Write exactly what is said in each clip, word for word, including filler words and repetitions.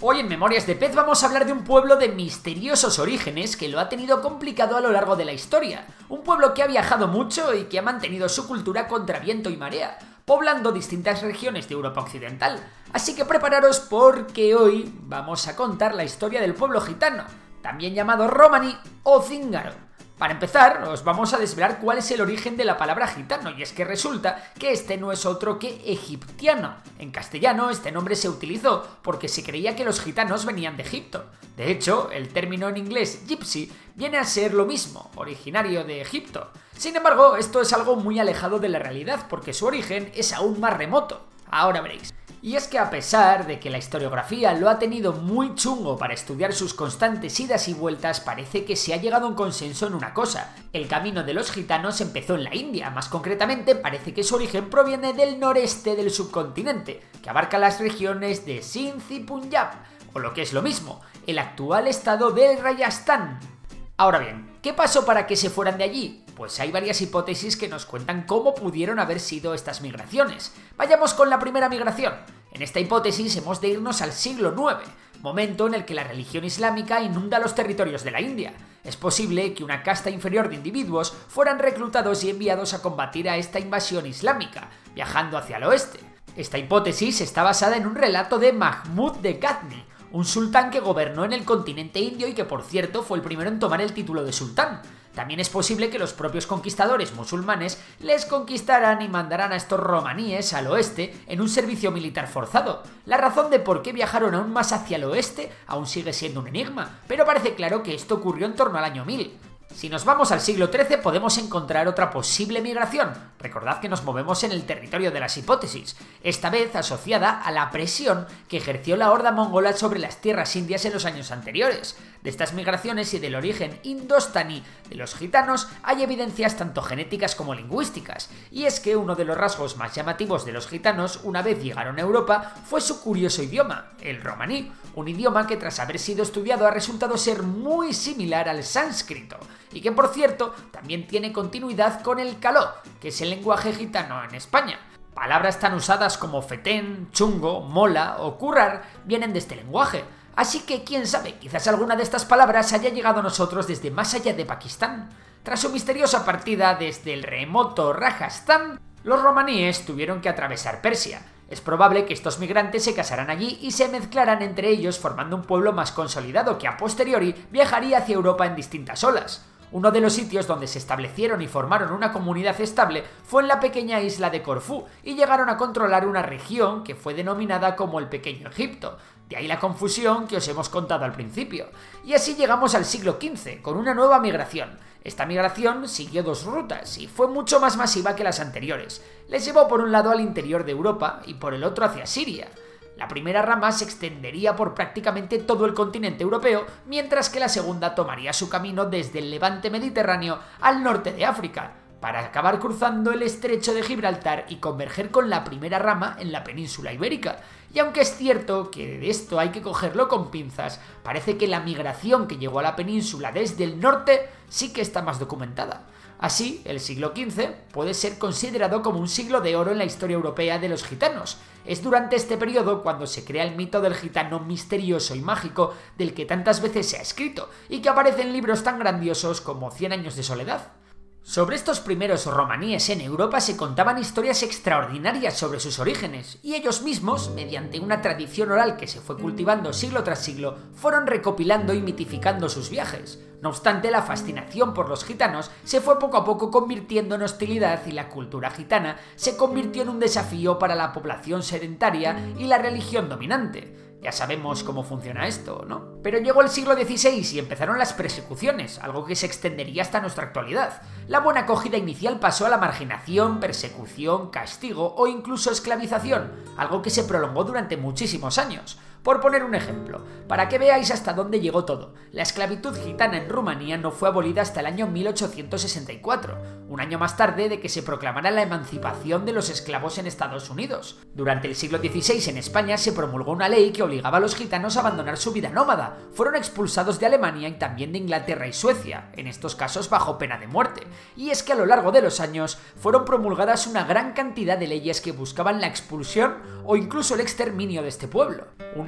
Hoy en Memorias de Pez vamos a hablar de un pueblo de misteriosos orígenes que lo ha tenido complicado a lo largo de la historia. Un pueblo que ha viajado mucho y que ha mantenido su cultura contra viento y marea, poblando distintas regiones de Europa Occidental. Así que prepararos porque hoy vamos a contar la historia del pueblo gitano, también llamado romaní o cíngaro. Para empezar, os vamos a desvelar cuál es el origen de la palabra gitano, y es que resulta que este no es otro que egiptiano. En castellano este nombre se utilizó porque se creía que los gitanos venían de Egipto. De hecho, el término en inglés gypsy viene a ser lo mismo, originario de Egipto. Sin embargo, esto es algo muy alejado de la realidad porque su origen es aún más remoto. Ahora veréis. Y es que a pesar de que la historiografía lo ha tenido muy chungo para estudiar sus constantes idas y vueltas, parece que se ha llegado a un consenso en una cosa: el camino de los gitanos empezó en la India. Más concretamente, parece que su origen proviene del noreste del subcontinente, que abarca las regiones de Sindh y Punjab, o lo que es lo mismo, el actual estado del Rajasthan. Ahora bien, ¿qué pasó para que se fueran de allí? Pues hay varias hipótesis que nos cuentan cómo pudieron haber sido estas migraciones. Vayamos con la primera migración. En esta hipótesis hemos de irnos al siglo nueve, momento en el que la religión islámica inunda los territorios de la India. Es posible que una casta inferior de individuos fueran reclutados y enviados a combatir a esta invasión islámica, viajando hacia el oeste. Esta hipótesis está basada en un relato de Mahmud de Ghazni, un sultán que gobernó en el continente indio y que, por cierto, fue el primero en tomar el título de sultán. También es posible que los propios conquistadores musulmanes les conquistaran y mandaran a estos romaníes al oeste en un servicio militar forzado. La razón de por qué viajaron aún más hacia el oeste aún sigue siendo un enigma, pero parece claro que esto ocurrió en torno al año mil. Si nos vamos al siglo trece podemos encontrar otra posible migración. Recordad que nos movemos en el territorio de las hipótesis, esta vez asociada a la presión que ejerció la horda mongola sobre las tierras indias en los años anteriores. De estas migraciones y del origen indostaní de los gitanos hay evidencias tanto genéticas como lingüísticas, y es que uno de los rasgos más llamativos de los gitanos una vez llegaron a Europa fue su curioso idioma, el romaní, un idioma que tras haber sido estudiado ha resultado ser muy similar al sánscrito, y que por cierto también tiene continuidad con el caló, que es el lenguaje gitano en España. Palabras tan usadas como fetén, chungo, mola o currar vienen de este lenguaje. Así que, quién sabe, quizás alguna de estas palabras haya llegado a nosotros desde más allá de Pakistán. Tras su misteriosa partida desde el remoto Rajasthan, los romaníes tuvieron que atravesar Persia. Es probable que estos migrantes se casaran allí y se mezclaran entre ellos formando un pueblo más consolidado que a posteriori viajaría hacia Europa en distintas olas. Uno de los sitios donde se establecieron y formaron una comunidad estable fue en la pequeña isla de Corfú y llegaron a controlar una región que fue denominada como el Pequeño Egipto. De ahí la confusión que os hemos contado al principio. Y así llegamos al siglo quince, con una nueva migración. Esta migración siguió dos rutas y fue mucho más masiva que las anteriores. Les llevó por un lado al interior de Europa y por el otro hacia Siria. La primera rama se extendería por prácticamente todo el continente europeo, mientras que la segunda tomaría su camino desde el levante mediterráneo al norte de África, para acabar cruzando el estrecho de Gibraltar y converger con la primera rama en la península ibérica. Y aunque es cierto que de esto hay que cogerlo con pinzas, parece que la migración que llegó a la península desde el norte sí que está más documentada. Así, el siglo quince puede ser considerado como un siglo de oro en la historia europea de los gitanos. Es durante este periodo cuando se crea el mito del gitano misterioso y mágico del que tantas veces se ha escrito y que aparece en libros tan grandiosos como Cien años de soledad. Sobre estos primeros romaníes en Europa se contaban historias extraordinarias sobre sus orígenes, y ellos mismos, mediante una tradición oral que se fue cultivando siglo tras siglo, fueron recopilando y mitificando sus viajes. No obstante, la fascinación por los gitanos se fue poco a poco convirtiendo en hostilidad y la cultura gitana se convirtió en un desafío para la población sedentaria y la religión dominante. Ya sabemos cómo funciona esto, ¿no? Pero llegó el siglo dieciséis y empezaron las persecuciones, algo que se extendería hasta nuestra actualidad. La buena acogida inicial pasó a la marginación, persecución, castigo o incluso esclavización, algo que se prolongó durante muchísimos años. Por poner un ejemplo, para que veáis hasta dónde llegó todo, la esclavitud gitana en Rumanía no fue abolida hasta el año mil ochocientos sesenta y cuatro, un año más tarde de que se proclamara la emancipación de los esclavos en Estados Unidos. Durante el siglo dieciséis en España se promulgó una ley que obligaba a los gitanos a abandonar su vida nómada. Fueron expulsados de Alemania y también de Inglaterra y Suecia, en estos casos bajo pena de muerte. Y es que a lo largo de los años fueron promulgadas una gran cantidad de leyes que buscaban la expulsión o incluso el exterminio de este pueblo. Un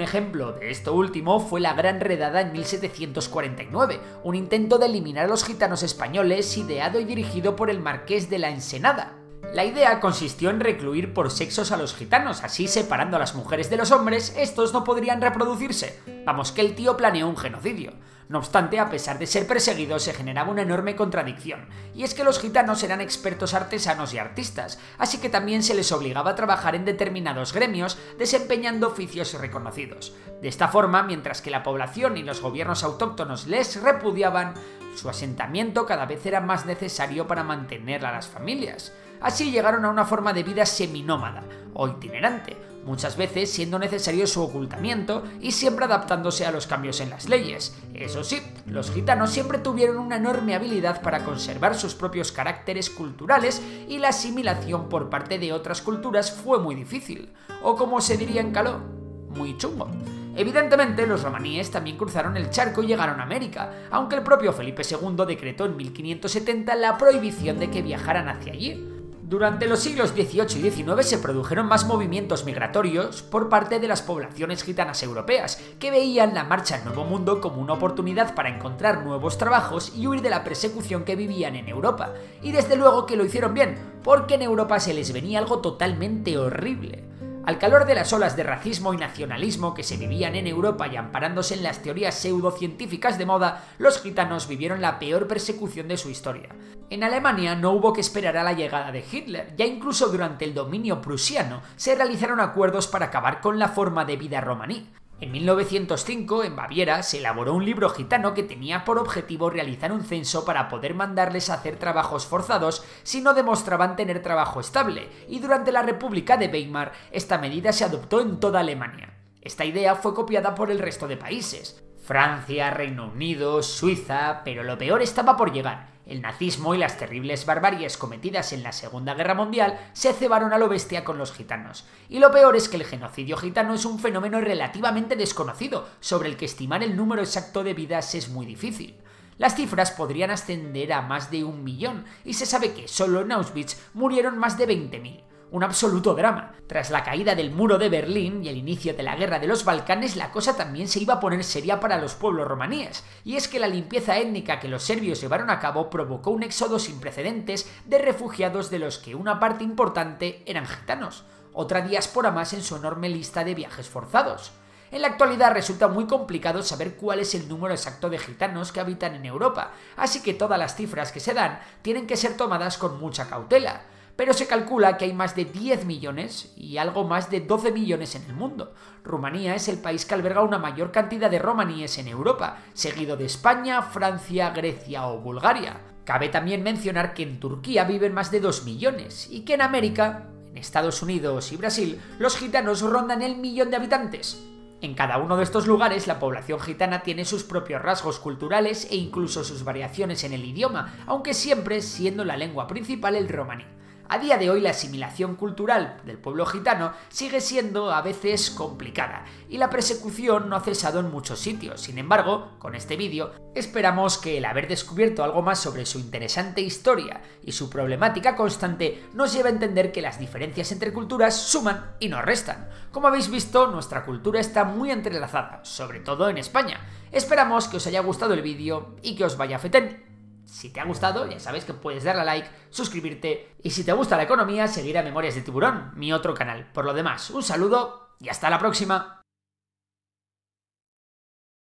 ejemplo de esto último fue la Gran Redada en mil setecientos cuarenta y nueve, un intento de eliminar a los gitanos españoles ideado y dirigido por el Marqués de la Ensenada. La idea consistió en recluir por sexos a los gitanos, así separando a las mujeres de los hombres, estos no podrían reproducirse. Vamos, que el tío planeó un genocidio. No obstante, a pesar de ser perseguidos, se generaba una enorme contradicción, y es que los gitanos eran expertos artesanos y artistas, así que también se les obligaba a trabajar en determinados gremios, desempeñando oficios reconocidos. De esta forma, mientras que la población y los gobiernos autóctonos les repudiaban, su asentamiento cada vez era más necesario para mantener a las familias. Así llegaron a una forma de vida seminómada o itinerante, muchas veces siendo necesario su ocultamiento y siempre adaptándose a los cambios en las leyes. Eso sí, los gitanos siempre tuvieron una enorme habilidad para conservar sus propios caracteres culturales y la asimilación por parte de otras culturas fue muy difícil, o como se diría en caló, muy chungo. Evidentemente, los romaníes también cruzaron el charco y llegaron a América, aunque el propio Felipe segundo decretó en mil quinientos setenta la prohibición de que viajaran hacia allí. Durante los siglos dieciocho y diecinueve se produjeron más movimientos migratorios por parte de las poblaciones gitanas europeas, que veían la marcha al Nuevo Mundo como una oportunidad para encontrar nuevos trabajos y huir de la persecución que vivían en Europa. Y desde luego que lo hicieron bien, porque en Europa se les venía algo totalmente horrible. Al calor de las olas de racismo y nacionalismo que se vivían en Europa y amparándose en las teorías pseudocientíficas de moda, los gitanos vivieron la peor persecución de su historia. En Alemania no hubo que esperar a la llegada de Hitler, ya incluso durante el dominio prusiano se realizaron acuerdos para acabar con la forma de vida romaní. En mil novecientos cinco, en Baviera, se elaboró un libro gitano que tenía por objetivo realizar un censo para poder mandarles a hacer trabajos forzados si no demostraban tener trabajo estable, y durante la República de Weimar esta medida se adoptó en toda Alemania. Esta idea fue copiada por el resto de países, Francia, Reino Unido, Suiza, pero lo peor estaba por llegar. El nazismo y las terribles barbaries cometidas en la Segunda Guerra Mundial se cebaron a lo bestia con los gitanos. Y lo peor es que el genocidio gitano es un fenómeno relativamente desconocido, sobre el que estimar el número exacto de vidas es muy difícil. Las cifras podrían ascender a más de un millón, y se sabe que solo en Auschwitz murieron más de veinte mil. Un absoluto drama. Tras la caída del muro de Berlín y el inicio de la guerra de los Balcanes, la cosa también se iba a poner seria para los pueblos romaníes, y es que la limpieza étnica que los serbios llevaron a cabo provocó un éxodo sin precedentes de refugiados, de los que una parte importante eran gitanos, otra diáspora más en su enorme lista de viajes forzados. En la actualidad resulta muy complicado saber cuál es el número exacto de gitanos que habitan en Europa, así que todas las cifras que se dan tienen que ser tomadas con mucha cautela. Pero se calcula que hay más de diez millones y algo más de doce millones en el mundo. Rumanía es el país que alberga una mayor cantidad de romaníes en Europa, seguido de España, Francia, Grecia o Bulgaria. Cabe también mencionar que en Turquía viven más de dos millones y que en América, en Estados Unidos y Brasil, los gitanos rondan el millón de habitantes. En cada uno de estos lugares la población gitana tiene sus propios rasgos culturales e incluso sus variaciones en el idioma, aunque siempre siendo la lengua principal el romaní. A día de hoy la asimilación cultural del pueblo gitano sigue siendo a veces complicada y la persecución no ha cesado en muchos sitios. Sin embargo, con este vídeo esperamos que el haber descubierto algo más sobre su interesante historia y su problemática constante nos lleve a entender que las diferencias entre culturas suman y no restan. Como habéis visto, nuestra cultura está muy entrelazada, sobre todo en España. Esperamos que os haya gustado el vídeo y que os vaya fetén. Si te ha gustado, ya sabes que puedes darle a like, suscribirte y si te gusta la economía, seguir a Memorias de Tiburón, mi otro canal. Por lo demás, un saludo y hasta la próxima.